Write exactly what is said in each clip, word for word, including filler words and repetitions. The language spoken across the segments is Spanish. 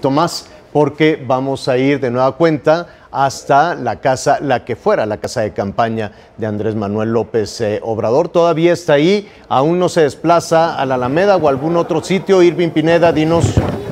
poquito más, porque vamos a ir de nueva cuenta hasta la casa, la que fuera la casa de campaña de Andrés Manuel López eh, Obrador. Todavía está ahí, aún no se desplaza a la Alameda o a algún otro sitio. Irving Pineda, dinos.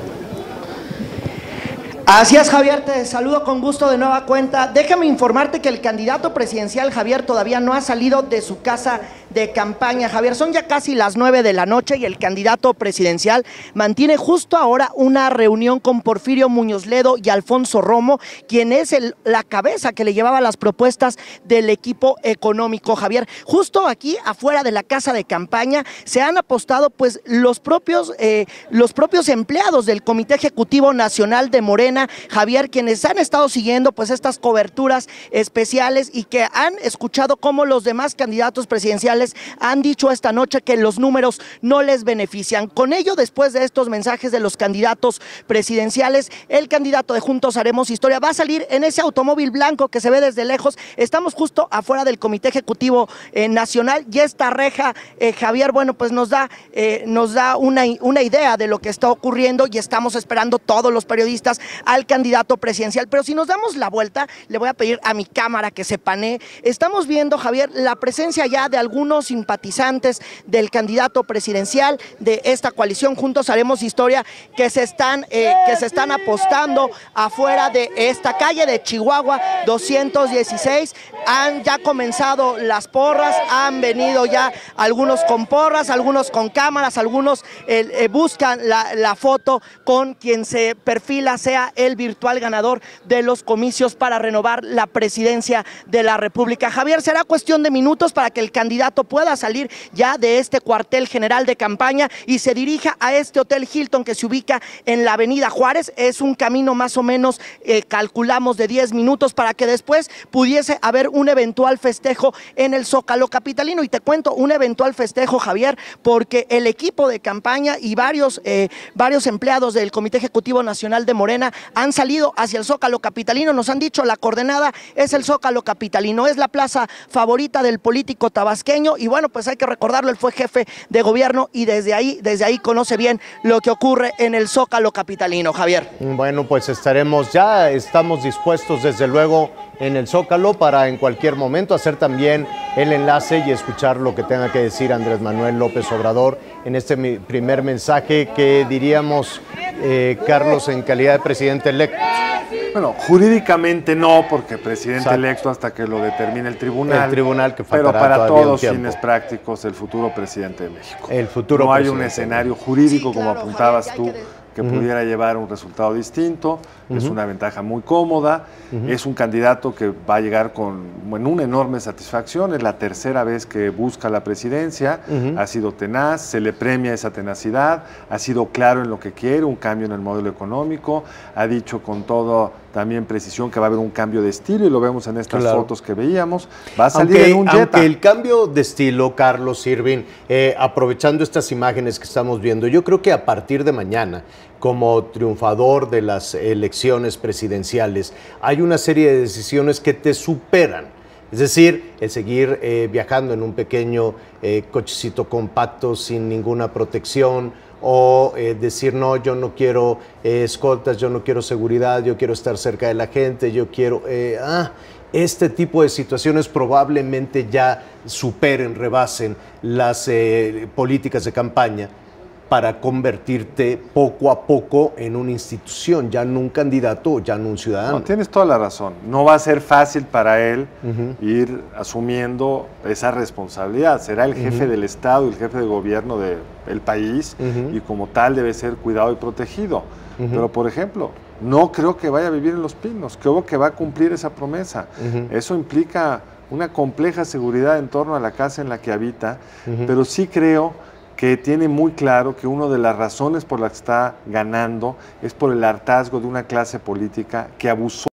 Así es, Javier, te saludo con gusto de nueva cuenta. Déjame informarte que el candidato presidencial, Javier, todavía no ha salido de su casa de campaña. Javier, son ya casi las nueve de la noche y el candidato presidencial mantiene justo ahora una reunión con Porfirio Muñoz Ledo y Alfonso Romo, quien es el, la cabeza que le llevaba las propuestas del equipo económico. Javier, justo aquí afuera de la casa de campaña se han apostado pues los propios, eh, los propios empleados del Comité Ejecutivo Nacional de Morena, Javier, quienes han estado siguiendo pues estas coberturas especiales y que han escuchado cómo los demás candidatos presidenciales han dicho esta noche que los números no les benefician. Con ello, después de estos mensajes de los candidatos presidenciales, el candidato de Juntos Haremos Historia va a salir en ese automóvil blanco que se ve desde lejos. Estamos justo afuera del Comité Ejecutivo eh, Nacional y esta reja, eh, Javier, bueno, pues nos da, eh, nos da una, una idea de lo que está ocurriendo y estamos esperando todos los periodistas al candidato presidencial. Pero si nos damos la vuelta, le voy a pedir a mi cámara que se panee. Estamos viendo, Javier, la presencia ya de algunos simpatizantes del candidato presidencial de esta coalición Juntos Haremos Historia que se están, eh, que se están apostando afuera de esta calle de Chihuahua doscientos dieciséis. Han ya comenzado las porras, han venido ya algunos con porras, algunos con cámaras, algunos eh, eh, buscan la, la foto con quien se perfila sea el virtual ganador de los comicios para renovar la presidencia de la República. Javier, será cuestión de minutos para que el candidato pueda salir ya de este cuartel general de campaña y se dirija a este Hotel Hilton que se ubica en la avenida Juárez. Es un camino más o menos, eh, calculamos, de diez minutos para que después pudiese haber un eventual festejo en el Zócalo capitalino. Y te cuento, un eventual festejo, Javier, porque el equipo de campaña y varios, eh, varios empleados del Comité Ejecutivo Nacional de Morena han salido hacia el Zócalo capitalino. Nos han dicho la coordenada es el Zócalo capitalino, es la plaza favorita del político tabasqueño y bueno, pues hay que recordarlo, él fue jefe de gobierno y desde ahí, desde ahí conoce bien lo que ocurre en el Zócalo capitalino, Javier. Bueno, pues estaremos, ya estamos dispuestos desde luego en el Zócalo para en cualquier momento hacer también el enlace y escuchar lo que tenga que decir Andrés Manuel López Obrador en este primer mensaje que diríamos, eh, Carlos, en calidad de presidente electo. Bueno, jurídicamente no, porque presidente Exacto. electo hasta que lo determine el tribunal. El tribunal que faltará Pero para todos tiempo. fines prácticos, el futuro presidente de México. El futuro No hay presidente. un escenario jurídico, sí, claro, como apuntabas Javier, tú, que, que uh-huh. pudiera llevar un resultado distinto. Uh-huh. Es una ventaja muy cómoda. Uh-huh. Es un candidato que va a llegar con bueno, una enorme satisfacción. Es la tercera vez que busca la presidencia. Uh-huh. Ha sido tenaz, se le premia esa tenacidad. Ha sido claro en lo que quiere, un cambio en el modelo económico. Ha dicho con todo también precisión que va a haber un cambio de estilo y lo vemos en estas claro. fotos que veíamos. Va a salir aunque, en un Jetta. Aunque el cambio de estilo, Carlos, Irving, eh, aprovechando estas imágenes que estamos viendo, yo creo que a partir de mañana, como triunfador de las elecciones presidenciales, hay una serie de decisiones que te superan. Es decir, el seguir eh, viajando en un pequeño eh, cochecito compacto sin ninguna protección, o eh, decir, no, yo no quiero eh, escoltas, yo no quiero seguridad, yo quiero estar cerca de la gente, yo quiero... Eh, ah, este tipo de situaciones probablemente ya superen, rebasen las eh, políticas de campaña para convertirte poco a poco en una institución, ya no un candidato, ya no un ciudadano. No, tienes toda la razón. No va a ser fácil para él uh-huh. ir asumiendo esa responsabilidad. Será el jefe uh-huh. del Estado, el jefe de gobierno del país uh-huh. y como tal debe ser cuidado y protegido. Uh-huh. Pero, por ejemplo, no creo que vaya a vivir en Los Pinos, creo que va a cumplir esa promesa. Uh-huh. Eso implica una compleja seguridad en torno a la casa en la que habita, uh-huh. pero sí creo que tiene muy claro que una de las razones por las que está ganando es por el hartazgo de una clase política que abusó